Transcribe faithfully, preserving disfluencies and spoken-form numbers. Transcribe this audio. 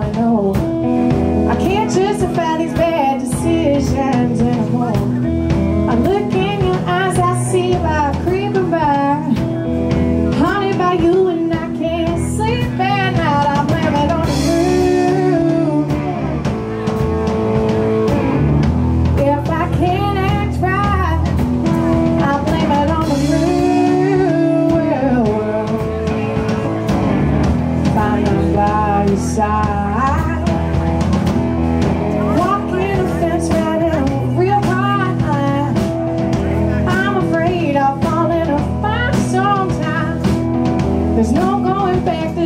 I know I can't justify these bad decisions anymore. I look in your eyes, I see life creeping by, haunted by you, and I can't sleep at night. I blame it on the moon. If I can't act right, I blame it on the moon. Find them by your side, walking the fence right in a real hard line. I'm afraid I'll fall in a fight sometime. There's no going back.